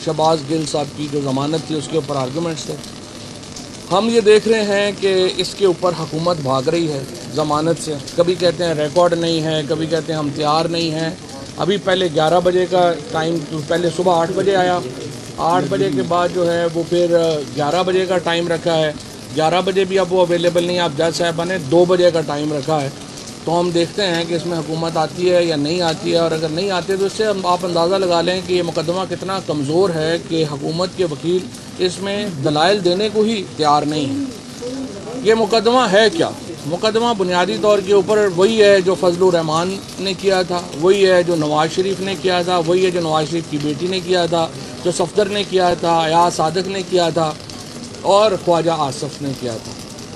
शहबाज गिल साहब की जो ज़मानत थी उसके ऊपर आर्गूमेंट्स थे। हम ये देख रहे हैं कि इसके ऊपर हुकूमत भाग रही है ज़मानत से। कभी कहते हैं रिकॉर्ड नहीं है, कभी कहते हैं हम तैयार नहीं हैं। अभी पहले 11 बजे का टाइम, तो पहले सुबह 8 बजे आया, 8 बजे के बाद जो है वो फिर 11 बजे का टाइम रखा है। 11 बजे भी अब वो अवेलेबल नहीं है, आप जज साहब ने 2 बजे का टाइम रखा है। तो हम देखते हैं कि इसमें हुकूमत आती है या नहीं आती है, और अगर नहीं आती है तो इससे आप अंदाज़ा लगा लें कि ये मुकदमा कितना कमज़ोर है कि हुकूमत के वकील इसमें दलाइल देने को ही तैयार नहीं है। ये मुकदमा है क्या? मुकदमा बुनियादी तौर के ऊपर वही है जो फजलुर रहमान ने किया था, वही है जो नवाज़ शरीफ ने किया था, वही है जो नवाज़ शरीफ की बेटी ने किया था, जो सफदर ने किया था, अयाज सादिक ने किया था और ख्वाजा आसफ ने किया था।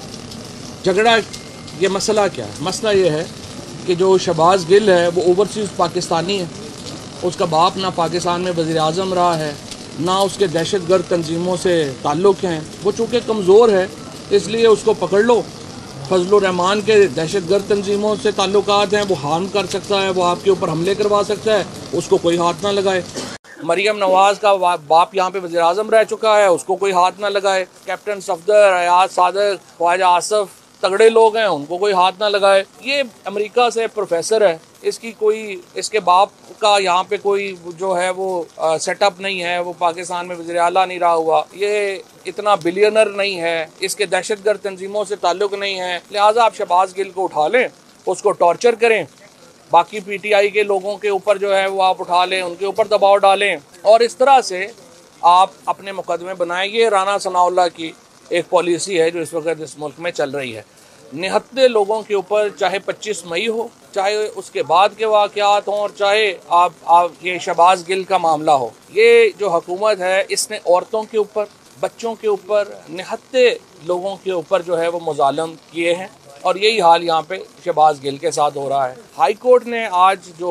झगड़ा, ये मसला क्या है? मसला ये है कि जो शहबाज गिल है वो ओवरसीज़ पाकिस्तानी है। उसका बाप ना पाकिस्तान में वज़ीर आज़म रहा है, ना उसके दहशतगर्द तंजीमों से ताल्लुक़ हैं। वो चूँकि कमज़ोर है इसलिए उसको पकड़ लो। फजलुर रहमान के दहशतगर्द तंजीमों से ताल्लुकात हैं, वो हार्म कर सकता है, वो आपके ऊपर हमले करवा सकता है, उसको कोई हाथ ना लगाए। मरियम नवाज़ का बाप यहाँ पे वज़ीर आज़म रह चुका है, उसको कोई हाथ ना लगाए। कैप्टन सफदर, अयाज सादिक, ख्वाजा आसफ तगड़े लोग हैं, उनको कोई हाथ ना लगाए। ये अमेरिका से प्रोफेसर है, इसकी कोई, इसके बाप का यहाँ पे कोई जो है वो सेटअप नहीं है, वो पाकिस्तान में वज़ीर आला नहीं रहा हुआ, ये इतना बिलियनर नहीं है, इसके दहशतगर्द तंजीमों से ताल्लुक़ नहीं है। लिहाजा आप शहबाज गिल को उठा लें, उसको टॉर्चर करें, बाकी पीटीआई के लोगों के ऊपर जो है वो आप उठा लें, उनके ऊपर दबाव डालें और इस तरह से आप अपने मुकदमे बनाएं। ये राना सनाउल्लाह की एक पॉलिसी है जो इस वक्त इस मुल्क में चल रही है। निहत्ते लोगों के ऊपर, चाहे 25 मई हो, चाहे उसके बाद के वाक़यात हों, और चाहे आप ये शहबाज गिल का मामला हो, ये जो हुकूमत है इसने औरतों के ऊपर, बच्चों के ऊपर, निहत्ते लोगों के ऊपर जो है वो मुज़ालम किए हैं, और यही हाल यहाँ पे शहबाज गिल के साथ हो रहा है। हाई कोर्ट ने आज जो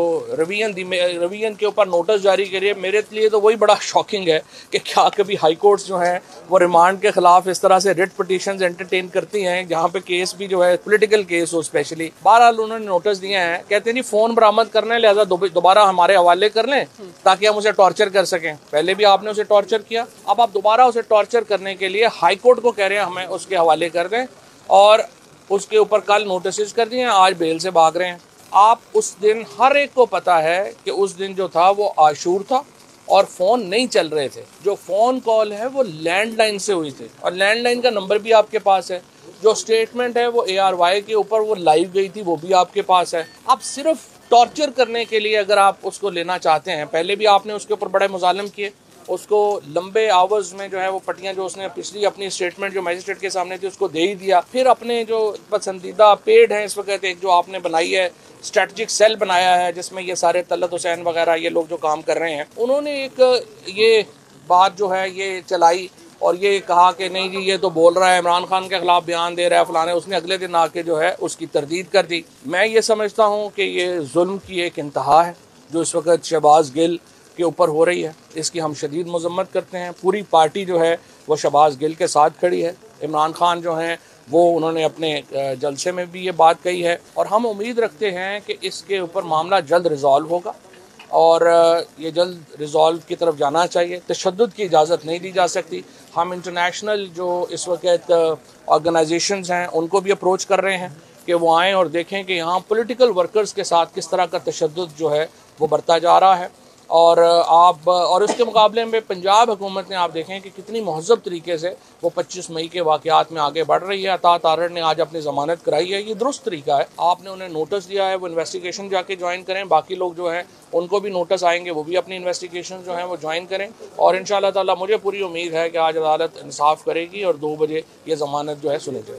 रवियन के ऊपर नोटिस जारी करी है, मेरे लिए तो वही बड़ा शॉकिंग है कि क्या कभी हाई कोर्ट्स जो हैं वो रिमांड के खिलाफ इस तरह से रिट पिटीशंस एंटरटेन करती हैं जहाँ पे केस भी जो है पॉलिटिकल केस हो स्पेशली। बहरहाल उन्होंने नोटिस दिए हैं, कहते हैं नहीं फ़ोन बरामद करना है, लिहाजा दोबारा हमारे हवाले कर लें ताकि हम उसे टॉर्चर कर सकें। पहले भी आपने उसे टॉर्चर किया, अब आप दोबारा उसे टॉर्चर करने के लिए हाई कोर्ट को कह रहे हैं हमें उसके हवाले कर दें, और उसके ऊपर कल नोटिस कर दिए हैं, आज बेल से भाग रहे हैं। आप उस दिन, हर एक को पता है कि उस दिन जो था वो आशूर था और फ़ोन नहीं चल रहे थे। जो फ़ोन कॉल है वो लैंडलाइन से हुई थी और लैंडलाइन का नंबर भी आपके पास है। जो स्टेटमेंट है वो ARY के ऊपर वो लाइव गई थी, वो भी आपके पास है। आप सिर्फ टॉर्चर करने के लिए अगर आप उसको लेना चाहते हैं, पहले भी आपने उसके ऊपर बड़े मुज़ालिम किए, उसको लंबे आवर्स में जो है वो पट्टियाँ जो उसने पिछली अपनी स्टेटमेंट जो मजिस्ट्रेट के सामने थी उसको दे ही दिया। फिर अपने जो पसंदीदा पेड हैं इस वक्त, एक जो आपने बनाई है स्ट्रेटजिक सेल बनाया है जिसमें ये सारे तलत हुसैन वगैरह ये लोग जो काम कर रहे हैं, उन्होंने एक ये बात जो है ये चलाई और ये कहा कि नहीं जी ये तो बोल रहा है, इमरान खान के खिलाफ बयान दे रहा है फलाने। उसने अगले दिन आके जो है उसकी तरदीद कर दी। मैं ये समझता हूँ कि ये जुल्म की एक इंतहा है जो इस वक्त शहबाज गिल के ऊपर हो रही है, इसकी हम शदीद मजम्मत करते हैं। पूरी पार्टी जो है वो शहबाज गिल के साथ खड़ी है। इमरान खान जो हैं वो उन्होंने अपने जलसे में भी ये बात कही है और हम उम्मीद रखते हैं कि इसके ऊपर मामला जल्द रिजॉल्व होगा और ये जल्द रिजॉल्व की तरफ जाना चाहिए। तशद्दुद की इजाज़त नहीं दी जा सकती। हम इंटरनेशनल जो इस वक्त ऑर्गेनाइजेशंस हैं उनको भी अप्रोच कर रहे हैं कि वो आएँ और देखें कि यहाँ पॉलिटिकल वर्कर्स के साथ किस तरह का तशद्दुद जो है वो बढ़ता जा रहा है। और उसके मुकाबले में पंजाब हुकूमत ने आप देखें कि कितनी महज़ब तरीके से वो 25 मई के वाक़यात में आगे बढ़ रही है। अता तारड़ ने आज अपनी ज़मानत कराई है, ये दुरुस्त तरीका है। आपने उन्हें नोटिस दिया है, वो इन्वेस्टिगेशन जाके ज्वाइन करें। बाकी लोग जो हैं उनको भी नोटिस आएंगे, वो भी अपनी इन्वेस्टिगेशन जो हैं वो ज्वाइन करें और इंशाअल्लाह ताला मुझे पूरी उम्मीद है कि आज अदालत इंसाफ करेगी और 2 बजे ये ज़मानत जो है सुनी जाएगी।